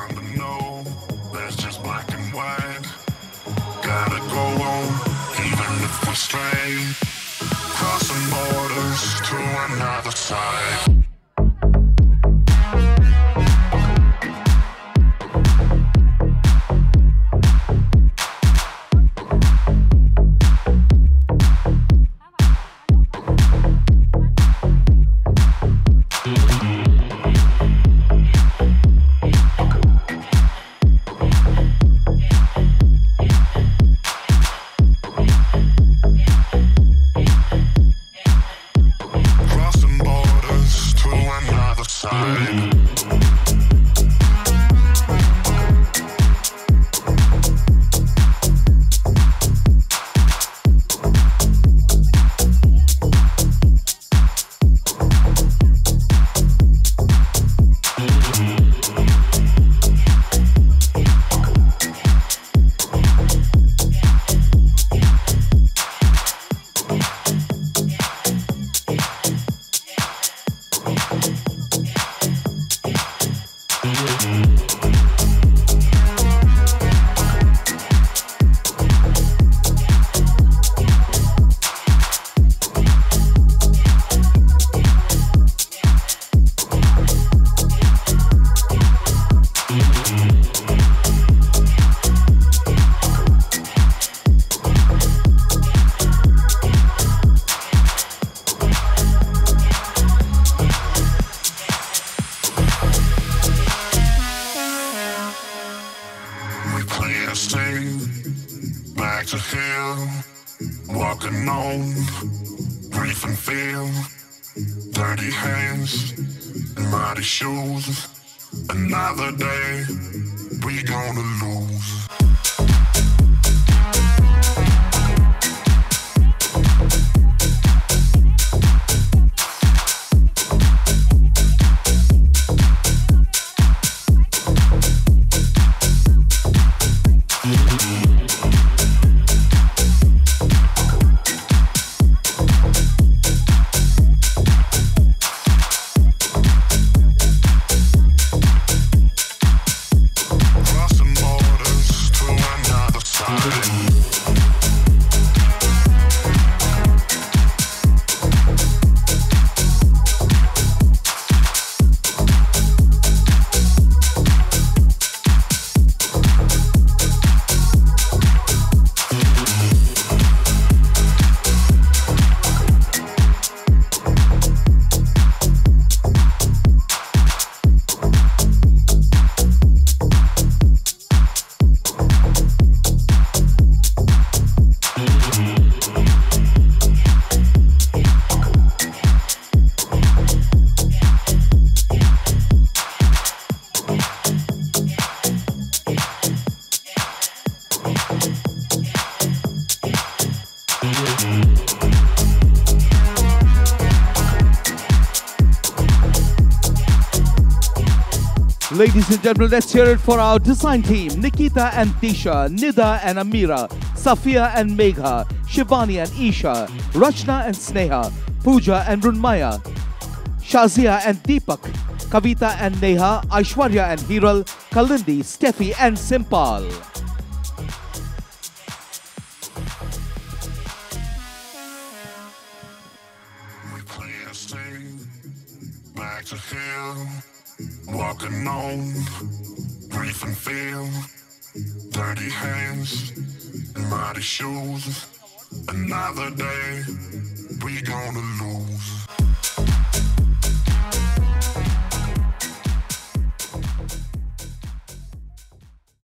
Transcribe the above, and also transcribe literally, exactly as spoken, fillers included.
kinda know that's just black and white. Gotta go on, even if we stray, crossing borders to another side. Another day, we gonna lose. Ladies and gentlemen, let's hear it for our design team. Nikita and Disha, Nida and Amira, Safia and Megha, Shivani and Isha, Rachna and Sneha, Pooja and Runmaya, Shazia and Deepak, Kavita and Neha, Aishwarya and Hiral, Kalindi, Steffi and Simpal. We play a sting, back to hell. Walking on, brief and feel, dirty hands and muddy shoes. Another day, we gonna lose.